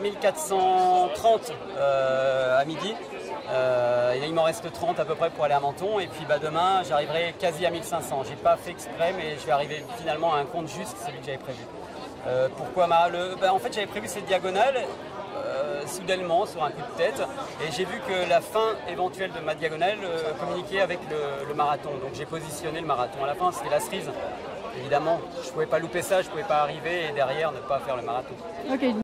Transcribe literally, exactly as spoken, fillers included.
mille quatre cent trente euh, à midi. Euh, et là, il m'en reste trente à peu près pour aller à Menton. Et puis bah, demain, j'arriverai quasi à mille cinq cents. J'ai pas fait exprès, mais je vais arriver finalement à un compte juste, celui que j'avais prévu. Euh, pourquoi ma, le, bah, En fait, j'avais prévu cette diagonale euh, soudainement sur un coup de tête. Et j'ai vu que la fin éventuelle de ma diagonale euh, communiquait avec le, le marathon. Donc j'ai positionné le marathon à la fin. C'était la cerise. Évidemment, je ne pouvais pas louper ça, je ne pouvais pas arriver et derrière ne pas faire le marathon. Okay.